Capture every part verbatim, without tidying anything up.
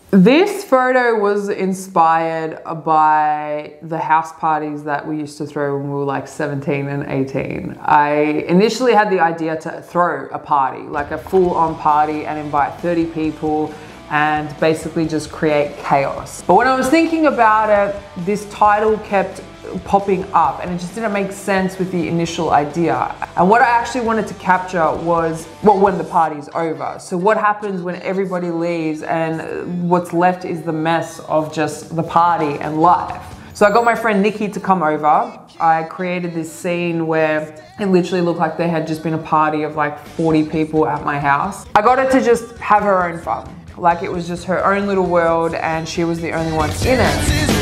This photo was inspired by the house parties that we used to throw when we were like seventeen and eighteen. I initially had the idea to throw a party, like a full-on party, and invite thirty people and basically just create chaos. But when I was thinking about it, this title kept popping up and it just didn't make sense with the initial idea. And what I actually wanted to capture was, well, when the party's over. So what happens when everybody leaves and what's left is the mess of just the party and life. So I got my friend Nikki to come over. I created this scene where it literally looked like there had just been a party of like forty people at my house. I got her to just have her own fun. Like it was just her own little world and she was the only one in it.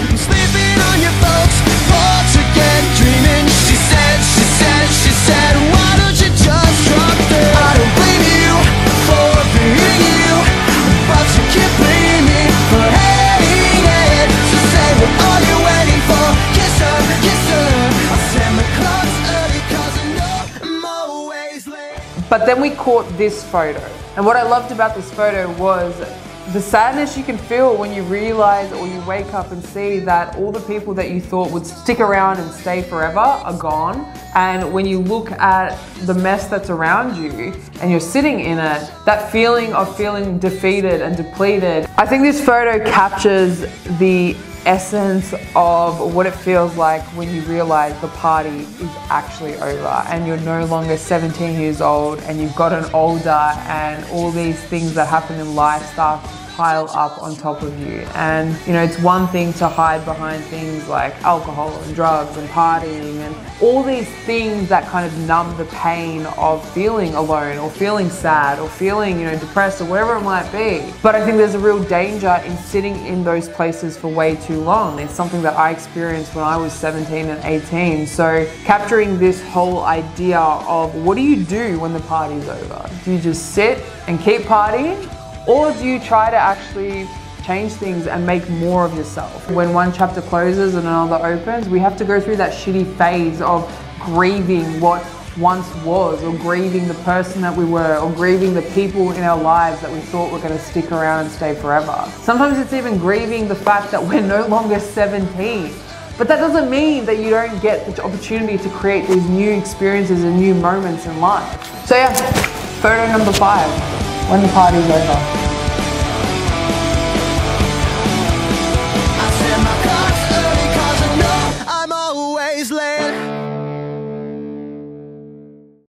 On your folks' porch again, dreaming. She said, she said, she said, why don't you just drop it? I don't blame you for being you, but you can't blame me for hating it. She said, what are you waiting for? Kiss her, kiss her. I'll send my clothes early cause I know I'm always late. But then we caught this photo. And what I loved about this photo was the sadness you can feel when you realize or you wake up and see that all the people that you thought would stick around and stay forever are gone. And when you look at the mess that's around you and you're sitting in it, that feeling of feeling defeated and depleted. I think this photo captures the essence of what it feels like when you realize the party is actually over and you're no longer seventeen years old and you've gotten older and all these things that happen in life start to pile up on top of you. And you know, it's one thing to hide behind things like alcohol and drugs and partying and all these things that kind of numb the pain of feeling alone or feeling sad or feeling, you know, depressed or whatever it might be. But I think there's a real danger in sitting in those places for way too long. It's something that I experienced when I was seventeen and eighteen. So capturing this whole idea of what do you do when the party's over? Do you just sit and keep partying? Or do you try to actually change things and make more of yourself? When one chapter closes and another opens, we have to go through that shitty phase of grieving what once was, or grieving the person that we were, or grieving the people in our lives that we thought were going to stick around and stay forever. Sometimes it's even grieving the fact that we're no longer seventeen. But that doesn't mean that you don't get the opportunity to create these new experiences and new moments in life. So yeah, photo number five, when the party's over.